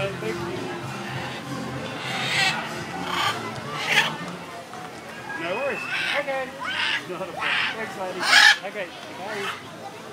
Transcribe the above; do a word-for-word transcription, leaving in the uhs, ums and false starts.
right, thank you. No worries. Okay. Not a problem. Thanks, lady. Okay, bye.